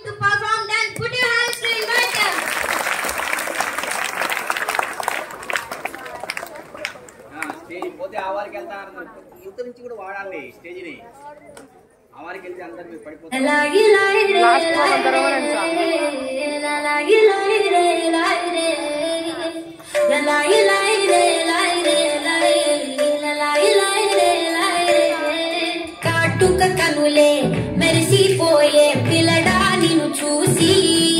to perform dance. Put your hands to invite them. Stage పోతే ఆవారికి వెళ్తారు యువత నుంచి కూడా వాడాలి స్టేజ్ ని ఆవారికి వెళ్తే అందరు మీరు పడిపోతారు కాటుక కనులే మెరిసిపోయే పిల్లడా నిన్ను చూసి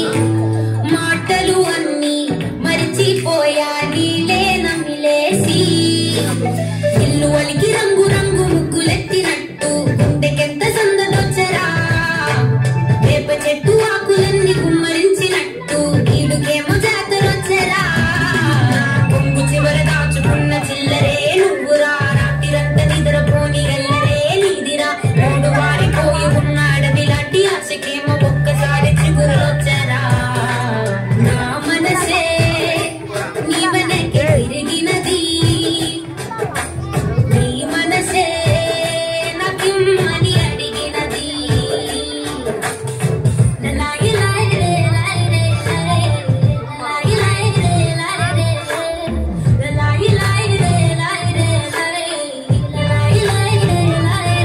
మాటలు అన్ని మరిచిపోయా నీలే నమిలేసి ఇల్లు వలికి రంగు రంగు ముగ్గులెత్తినట్టు గుండెకెంత సందదొచ్చరా వేప చెట్టు ఆకులన్నీ గుమ్మరించినట్టు ఈడుకేమో జాతరొచ్చరా కొంగు చివర దాచుకున్న చిల్లరే నువ్వురా రాత్రిరంతా నిద్రపోని ఎల్లరే నీదిరా మూడు వారిపోయి ఉన్న అడవి లాంటి ఆశకేమో ఒక్కసారి చిగురులొచ్చరా నా మనసే నీ వెనకే తిరిగినది నీ మనసే నాకిమ్మని అడిగినది లాయి లాయి రే లాయి రే లాయి లాయి రే లాయి రే లాయి లాయి రే లాయి రే లాయి లాయి రే లాయి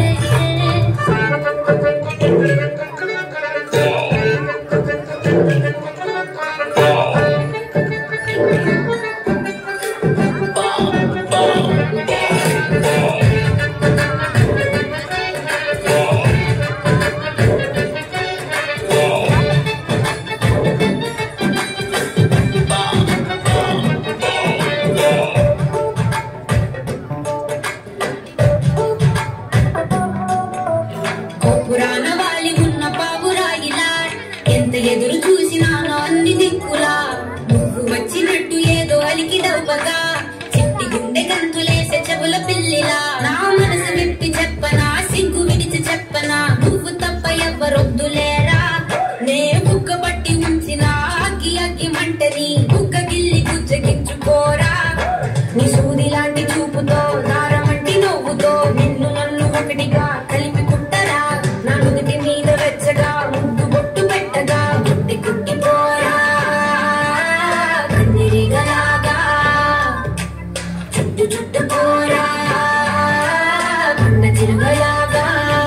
పురాణ వాలి ఉన్న పావురాయిలా ఎంత ఎదురు చూసినానో అన్ని దిక్కులా నువ్వు వచ్చినట్టు ఏదో అలికి దవ్వగా చిట్టి గుండె గంతులేసే చెవుల పిల్లిలా నా మనసు విప్పి చెప్పనా సిగ్గు విడిచి చెప్పనా నువ్వు తప్ప ఎవ్వరొద్దులేరా నే బుగ్గ పట్టి ఉంచిన అగ్గి అగ్గి మంటని బుగ్గ గిల్లి గుజ్జగించుకోరా నీ సూది లాంటి చూపుతో దారమంటి నవ్వుతో నిన్ను నన్ను ఒకటిగా కలిపి కుట్టరా నా నుదుటి మీద వెచ్చగా ముద్దు బొట్టు పెట్టగా గుట్టి కుట్టి పోరా కన్నీరిగలాగా చుట్టు చుట్టు పోరా కొండ చిరుగలాగా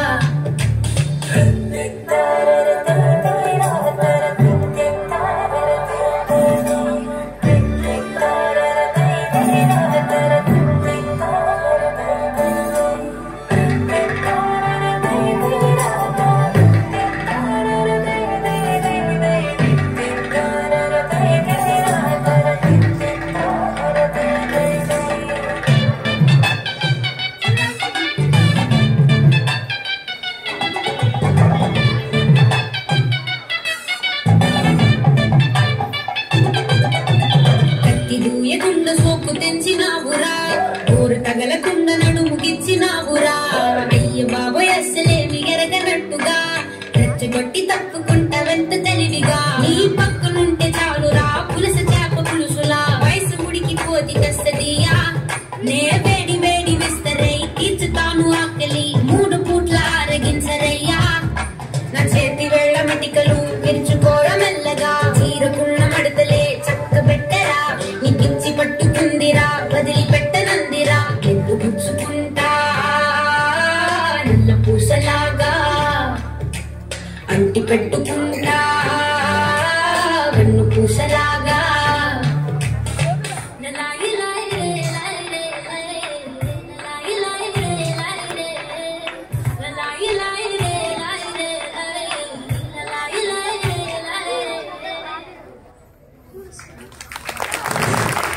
దూయకుండా సోకు తెంచినావురా ఊరు తగలకుండా నడుము గిచ్చినావురా అయ్య బాబోయ్ అస్సలేమి ఎరగనట్టుగా రెచ్చగొట్టి తప్పుకుంటా వెంట తెలివిగా నీ పక్కనుంటే చాలురా పులస చేప పులుసులా వయసు ముడికి పోతి కస్తదియా నే వేడి వేడి విస్తరై తీర్చుతాను ఆకలి మూడు పూట్ల ఆరగించరయ్యా నా చేతి వేళ్ల మెటికలు విరుచుకోర మెల్లగా చీరకున్న మడతలే చక్క పెట్టరా నీకిచ్చి పట్టుకుందిరా వదిలి పెట్టనందిరా ఎద్దు గుచ్చుకుంటా నల్ల పూసలాగా అంటి పెట్టుకుంటా వెన్ను పూసలాగా లాయి లాయి రే లాయి రే లాయి లాయి రే లాయి రే లాయి లాయి రే లాయి రే లాయి లాయి రే లాయి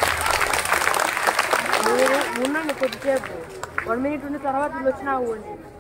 ఉండండి కొద్దిసేపు 1 minute ఉన్న తర్వాత వచ్చినా అవ్వండి